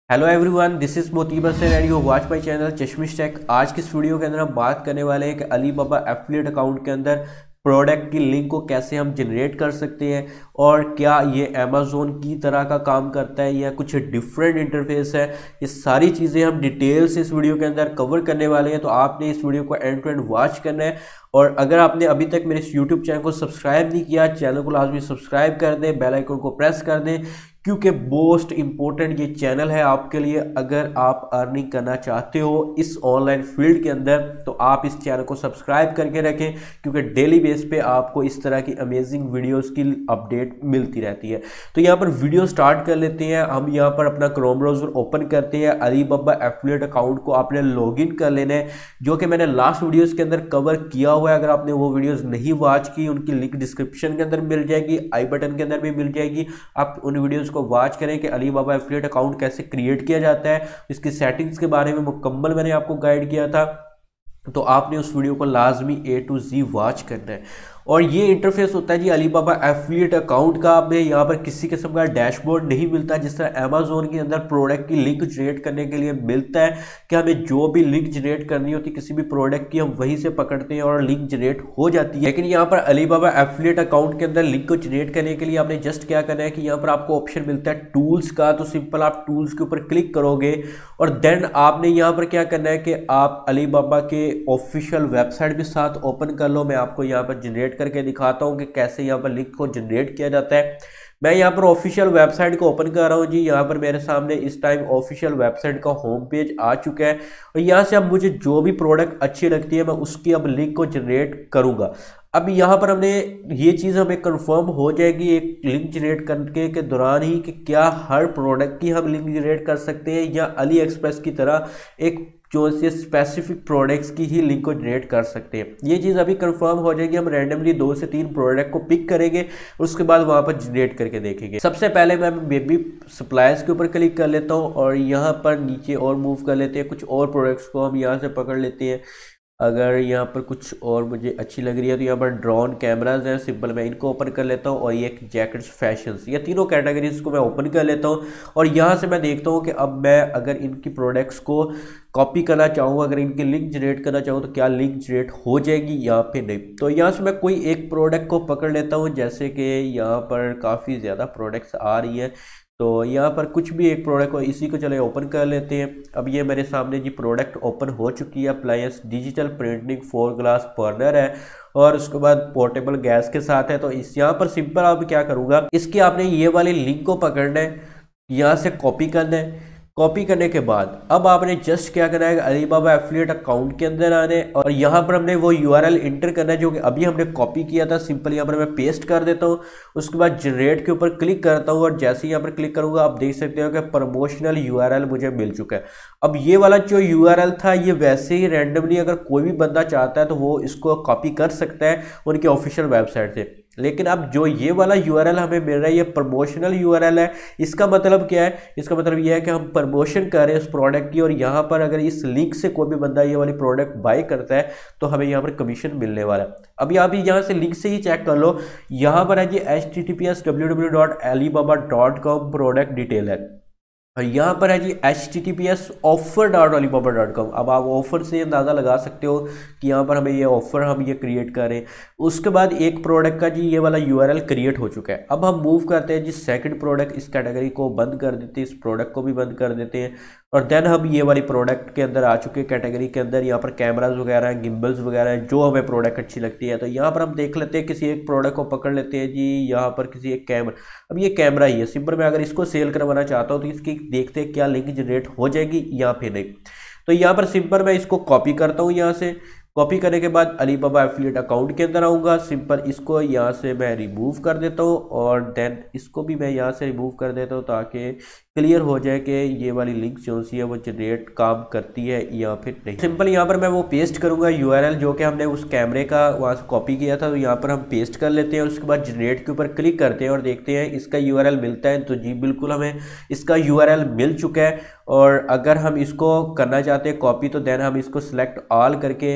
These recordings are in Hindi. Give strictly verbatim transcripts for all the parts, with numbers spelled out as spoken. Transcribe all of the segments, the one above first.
Hello everyone, this is Motibar से and you watch my channel Chashmish tech. आज की इस वीडियो के अंदर हम बात करने वाले हैं कि अलीबाबा एफिलिएट अकाउंट के अंदर प्रोडक्ट की लिंक को कैसे हम जनरेट कर सकते हैं और क्या ये अमेज़ोन की तरह का काम करता है या कुछ डिफरेंट इंटरफेस है। ये सारी चीज़ें हम डिटेल से इस वीडियो के अंदर कवर करने वाले हैं, तो आपने इस वीडियो को एंड टू एंड वॉच करना है। और अगर आपने अभी तक मेरे इस यूट्यूब चैनल को सब्सक्राइब नहीं किया, चैनल को लाजमी सब्सक्राइब कर दें, बेल आइकन को प्रेस कर दें, क्योंकि मोस्ट इंपॉर्टेंट ये चैनल है आपके लिए। अगर आप अर्निंग करना चाहते हो इस ऑनलाइन फील्ड के अंदर तो आप इस चैनल को सब्सक्राइब करके रखें, क्योंकि डेली बेस पे आपको इस तरह की अमेजिंग वीडियोस की अपडेट मिलती रहती है। तो यहाँ पर वीडियो स्टार्ट कर लेते हैं। हम यहाँ पर अपना क्रोम ब्राउजर ओपन करते हैं। अलीबाबा एफिलिएट अकाउंट को आपने लॉगिन कर लेना है, जो कि मैंने लास्ट वीडियोस के अंदर कवर किया हुआ है। अगर आपने वो वीडियोस नहीं वॉच की, उनकी लिंक डिस्क्रिप्शन के अंदर मिल जाएगी, आई बटन के अंदर भी मिल जाएगी। आप उन वीडियोस को वॉच करें कि अलीबाबा एफिलिएट अकाउंट कैसे क्रिएट किया जाता है। इसकी सेटिंग्स के बारे में मुकम्मल मैंने आपको गाइड किया था, तो आपने उस वीडियो को लाजमी ए टू जी वॉच करना है। और ये इंटरफेस होता है जी अलीबाबा एफिलिएट अकाउंट का। हमें यहाँ पर किसी किस्म का डैशबोर्ड नहीं मिलता, जिस तरह अमेज़ोन के अंदर प्रोडक्ट की लिंक जनरेट करने के लिए मिलता है कि हमें जो भी लिंक जनरेट करनी होती है किसी भी प्रोडक्ट की, हम वहीं से पकड़ते हैं और लिंक जनरेट हो जाती है। लेकिन यहाँ पर अलीबाबा एफिलिएट अकाउंट के अंदर लिंक को जनरेट करने के लिए आपने जस्ट क्या करना है कि यहाँ पर आपको ऑप्शन मिलता है टूल्स का। तो सिंपल आप टूल्स के ऊपर क्लिक करोगे और देन आपने यहाँ पर क्या करना है कि आप अलीबाबा के ऑफिशियल वेबसाइट भी साथ ओपन कर लो। मैं आपको यहाँ पर जनरेट करके दिखाता हूं कि कैसे यहाँ पर लिंक को जनरेट किया जाता है। मैं यहाँ पर ऑफिशियल वेबसाइट को ओपन कर रहा हूँ जी। यहाँ पर मेरे सामने इस टाइम ऑफिशियल वेबसाइट का होम पेज आ चुका है और यहाँ से अब मुझे जो भी प्रोडक्ट अच्छी लगती है मैं उसकी अब लिंक को जनरेट करूंगा। अब यहाँ पर हमने ये चीज़ हमें कंफर्म हो जाएगी एक लिंक जनरेट करने के दौरान ही कि क्या हर प्रोडक्ट की हम लिंक जनरेट कर सकते हैं या अली एक्सप्रेस की तरह एक जो से स्पेसिफिक प्रोडक्ट्स की ही लिंक को जनरेट कर सकते हैं। ये चीज़ अभी कंफर्म हो जाएगी। हम रैंडमली दो से तीन प्रोडक्ट को पिक करेंगे, उसके बाद वहाँ पर जनरेट करके देखेंगे। सबसे पहले मैं बेबी सप्लायर्स के ऊपर क्लिक कर लेता हूँ और यहाँ पर नीचे और मूव कर लेते हैं। कुछ और प्रोडक्ट्स को हम यहाँ से पकड़ लेते हैं। अगर यहाँ पर कुछ और मुझे अच्छी लग रही है तो यहाँ पर ड्रोन कैमराज हैं, सिंपल मैं इनको ओपन कर लेता हूँ। और ये एक जैकेट्स फैशंस, ये तीनों कैटेगरीज को मैं ओपन कर लेता हूँ और यहाँ से मैं देखता हूँ कि अब मैं अगर इनकी प्रोडक्ट्स को कॉपी करना चाहूँ, अगर इनकी लिंक जनरेट करना चाहूँ तो क्या लिंक जनरेट हो जाएगी यहाँ पे नहीं। तो यहाँ से मैं कोई एक प्रोडक्ट को पकड़ लेता हूँ, जैसे कि यहाँ पर काफ़ी ज़्यादा प्रोडक्ट्स आ रही हैं, तो यहाँ पर कुछ भी एक प्रोडक्ट हो, इसी को चले ओपन कर लेते हैं। अब ये मेरे सामने जी प्रोडक्ट ओपन हो चुकी है। Appliance digital printing four glass burner है और उसके बाद पोर्टेबल गैस के साथ है। तो इस यहाँ पर सिंपल आप क्या करूँगा, इसकी आपने ये वाली लिंक को पकड़ना है, यहाँ से कॉपी करना है। कॉपी करने के बाद अब आपने जस्ट क्या करना है, अलीबाबा एफिलिएट अकाउंट के अंदर आने और यहाँ पर हमने वो यूआरएल इंटर करना है जो कि अभी हमने कॉपी किया था। सिंपल यहाँ पर मैं पेस्ट कर देता हूँ, उसके बाद जनरेट के ऊपर क्लिक करता हूँ और जैसे ही यहाँ पर क्लिक करूँगा आप देख सकते हो कि प्रमोशनल यूआरएल मुझे मिल चुका है। अब ये वाला जो यूआरएल था ये वैसे ही रैंडमली अगर कोई भी बंदा चाहता है तो वो इसको कॉपी कर सकता है उनके ऑफिशियल वेबसाइट से। लेकिन अब जो ये वाला यूआरएल हमें मिल रहा है ये प्रमोशनल यूआरएल है। इसका मतलब क्या है, इसका मतलब ये है कि हम प्रमोशन कर रहे हैं उस प्रोडक्ट की और यहाँ पर अगर इस लिंक से कोई भी बंदा ये वाली प्रोडक्ट बाय करता है तो हमें यहाँ पर कमीशन मिलने वाला है। अभी आप यहाँ से लिंक से ही चेक कर लो, यहाँ पर है जी H T T P S W W dot Alibaba dot com product detail है और यहाँ पर है जी H T T P S offer dot Alibaba dot com. अब आप ऑफर से अंदाज़ा लगा सकते हो कि यहाँ पर हमें ये ऑफर हम ये क्रिएट करें। उसके बाद एक प्रोडक्ट का जी ये वाला यूआरएल क्रिएट हो चुका है। अब हम मूव करते हैं जी सेकंड प्रोडक्ट, इस कैटेगरी को बंद कर देते हैं, इस प्रोडक्ट को भी बंद कर देते हैं और देन हम ये वाली प्रोडक्ट के अंदर आ चुके हैं कैटेगरी के अंदर। यहाँ पर कैमराज वगैरह हैं, गिम्बल्स वगैरह हैं, जो हमें प्रोडक्ट अच्छी लगती है। तो यहाँ पर हम देख लेते हैं, किसी एक प्रोडक्ट को पकड़ लेते हैं जी। यहाँ पर किसी एक कैमरा, अब ये कैमरा ही है, सिंपल मैं अगर इसको सेल करवाना चाहता हूँ तो इसकी देखते हैं क्या लिंक जनरेट हो जाएगी या फिर नहीं। तो यहाँ पर सिंपल मैं इसको कॉपी करता हूँ। यहाँ से कॉपी करने के बाद अलीबाबा एफिलिएट अकाउंट के अंदर आऊँगा। सिंपल इसको यहाँ से मैं रिमूव कर देता हूँ और देन इसको भी मैं यहाँ से रिमूव कर देता हूँ ताकि क्लियर हो जाए कि ये वाली लिंक जो सी है वो जनरेट काम करती है या फिर नहीं। सिंपल यहाँ पर मैं वो पेस्ट करूँगा यूआरएल जो कि हमने उस कैमरे का वहाँ से कॉपी किया था। तो यहाँ पर हम पेस्ट कर लेते हैं और उसके बाद जनरेट के ऊपर क्लिक करते हैं और देखते हैं इसका यूआरएल मिलता है। तो जी बिल्कुल हमें इसका यूआरएल मिल चुका है और अगर हम इसको करना चाहते हैं कॉपी तो देन हम इसको सिलेक्ट ऑल करके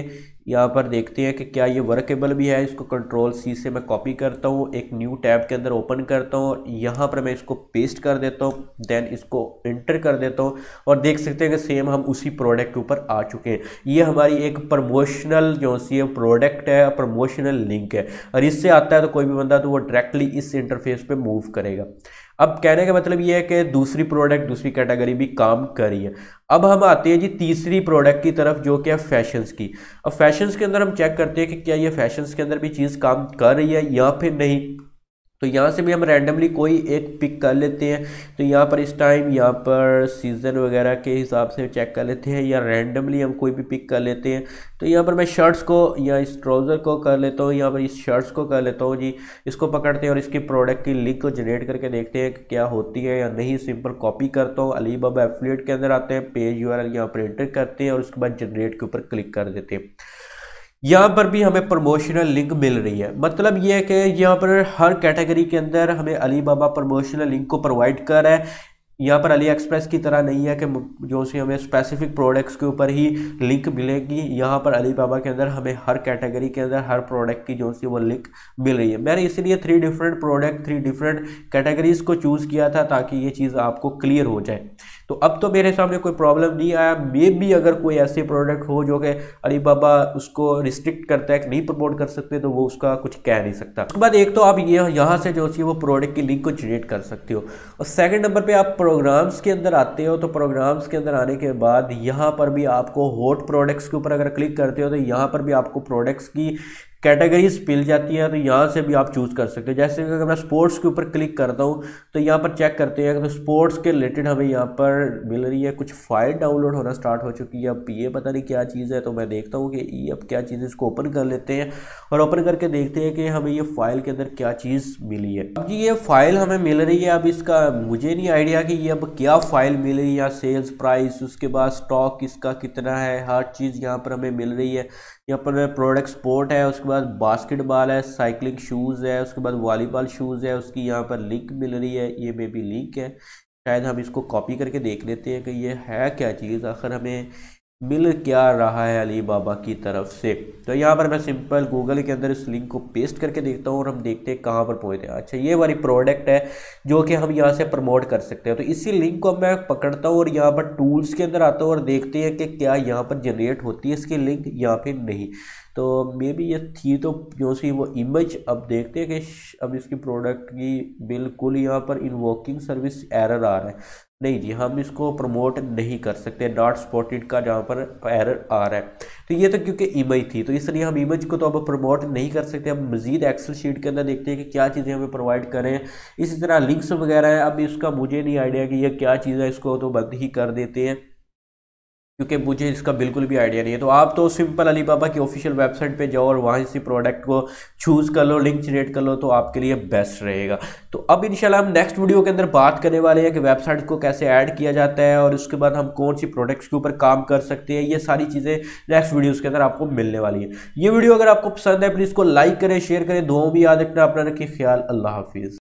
यहाँ पर देखते हैं कि क्या ये वर्केबल भी है। इसको कंट्रोल सी से मैं कॉपी करता हूँ, एक न्यू टैब के अंदर ओपन करता हूँ, यहाँ पर मैं इसको पेस्ट कर देता हूँ, देन इसको इंटर कर देता हूँ और देख सकते हैं कि सेम हम उसी प्रोडक्ट के ऊपर आ चुके हैं। ये हमारी एक प्रमोशनल जो सी प्रोडक्ट है, प्रमोशनल लिंक है, और इससे आता है तो कोई भी बंदा तो वो डायरेक्टली इस इंटरफेस पे मूव करेगा। अब कहने का मतलब ये है कि दूसरी प्रोडक्ट, दूसरी कैटेगरी भी काम कर रही है। अब हम आते हैं जी तीसरी प्रोडक्ट की तरफ, जो कि है फैशंस की। अब फैशंस के अंदर हम चेक करते हैं कि क्या ये फैशंस के अंदर भी चीज़ काम कर रही है या फिर नहीं। तो यहाँ से भी हम रैंडमली कोई एक पिक कर लेते हैं। तो यहाँ पर इस टाइम यहाँ पर सीज़न वगैरह के हिसाब से चेक कर लेते हैं, या रैंडमली हम कोई भी पिक कर लेते हैं। तो यहाँ पर मैं शर्ट्स को या इस ट्राउज़र को कर लेता हूँ, यहाँ पर इस शर्ट्स को कर लेता हूँ जी। इसको पकड़ते हैं और इसकी प्रोडक्ट की लिंक को जनरेट करके देखते हैं कि क्या होती है या नहीं। सिंपल कॉपी करता हूँ, अलीबाबा एफिलिएट के अंदर आते हैं, पेज यूआरएल यहाँ पर एंटर करते हैं और उसके बाद जनरेट के ऊपर क्लिक कर देते हैं। यहाँ पर भी हमें प्रमोशनल लिंक मिल रही है। मतलब ये है कि यहाँ पर हर कैटेगरी के अंदर हमें अलीबाबा प्रमोशनल लिंक को प्रोवाइड कर रहा है। यहाँ पर अली एक्सप्रेस की तरह नहीं है कि जो सी हमें स्पेसिफिक प्रोडक्ट्स के ऊपर ही लिंक मिलेगी। यहाँ पर अलीबाबा के अंदर हमें हर कैटेगरी के अंदर हर प्रोडक्ट की जो सी वो लिंक मिल रही है। मैंने इसीलिए three different product, three different categories को चूज़ किया था ताकि ये चीज़ आपको क्लियर हो जाए। तो अब तो मेरे सामने कोई प्रॉब्लम नहीं आया। मे भी अगर कोई ऐसे प्रोडक्ट हो जो कि अलीबाबा उसको रिस्ट्रिक्ट करता है कि नहीं प्रमोट कर सकते, तो वो उसका कुछ कह नहीं सकता। उसके बाद एक तो आप ये यहाँ से जो सी वो प्रोडक्ट की लिंक को जनरेट कर सकते हो, और सेकंड नंबर पे आप प्रोग्राम्स के अंदर आते हो। तो प्रोग्राम्स के अंदर आने के बाद यहाँ पर भी आपको हॉट प्रोडक्ट्स के ऊपर अगर क्लिक करते हो तो यहाँ पर भी आपको प्रोडक्ट्स की कैटेगरीज मिल जाती है। तो यहाँ से भी आप चूज़ कर सकते हो। जैसे कि अगर मैं स्पोर्ट्स के ऊपर क्लिक करता हूँ तो यहाँ पर चेक करते हैं कि तो स्पोर्ट्स के रिलेटेड हमें यहाँ पर मिल रही है। कुछ फाइल डाउनलोड होना स्टार्ट हो चुकी है। अब ये पता नहीं क्या चीज़ है, तो मैं देखता हूँ कि ये अब क्या चीज़ है। इसको ओपन कर लेते हैं और ओपन करके देखते हैं कि हमें ये फाइल के अंदर क्या चीज़ मिली है। अब जी ये फाइल हमें मिल रही है। अब इसका मुझे नहीं आइडिया कि ये अब क्या फाइल मिल रही है, या सेल्स प्राइस, उसके बाद स्टॉक इसका कितना है, हर चीज़ यहाँ पर हमें मिल रही है। यहाँ पर प्रोडक्ट स्पोर्ट है, उसके बाद बास्केटबॉल है, साइकिलिंग शूज़ है, उसके बाद वॉलीबॉल शूज़ है, उसकी यहाँ पर लिंक मिल रही है। ये मे बी लिंक है, शायद हम इसको कॉपी करके देख लेते हैं कि ये है क्या चीज़, आखिर हमें मिल क्या रहा है अलीबाबा की तरफ से। तो यहाँ पर मैं सिंपल गूगल के अंदर इस लिंक को पेस्ट करके देखता हूँ और हम देखते हैं कहाँ पर पहुँचते हैं। अच्छा, ये वाली प्रोडक्ट है जो कि हम यहाँ से प्रमोट कर सकते हैं। तो इसी लिंक को मैं पकड़ता हूँ और यहाँ पर टूल्स के अंदर आता हूँ और देखते हैं कि क्या यहाँ पर जनरेट होती है इसकी लिंक या फिर नहीं। तो मे बी ये थी तो जो सी वो इमेज। अब देखते हैं कि अब इसकी प्रोडक्ट की बिल्कुल यहाँ पर इन्वोकिंग सर्विस एरर आ रहा है। नहीं जी, हम इसको प्रमोट नहीं कर सकते, नॉट स्पॉटेड का जहाँ पर एरर आ रहा है। तो ये तो क्योंकि इमेज थी, तो इसलिए हम इमेज को तो अब प्रमोट नहीं कर सकते। अब मजीद एक्सेल शीट के अंदर देखते हैं कि क्या चीज़ें हमें प्रोवाइड करें। इसी तरह लिंक्स वगैरह है। अब इसका मुझे नहीं आइडिया कि ये क्या चीज़ है, इसको तो बंद ही कर देते हैं क्योंकि मुझे इसका बिल्कुल भी आइडिया नहीं है। तो आप तो सिंपल अलीबाबा की ऑफिशियल वेबसाइट पे जाओ और वहाँ से प्रोडक्ट को चूज़ कर लो, लिंक जनरेट कर लो, तो आपके लिए बेस्ट रहेगा। तो अब इंशाल्लाह हम नेक्स्ट वीडियो के अंदर बात करने वाले हैं कि वेबसाइट को कैसे ऐड किया जाता है और उसके बाद हम कौन सी प्रोडक्ट्स के ऊपर काम कर सकते हैं। ये सारी चीज़ें नेक्स्ट वीडियोज़ के अंदर आपको मिलने वाली है। ये वीडियो अगर आपको पसंद है प्लीज़ को लाइक करें, शेयर करें, दुआओं भी याद रखना, अपना रखिए ख्याल। अल्लाह हाफिज़।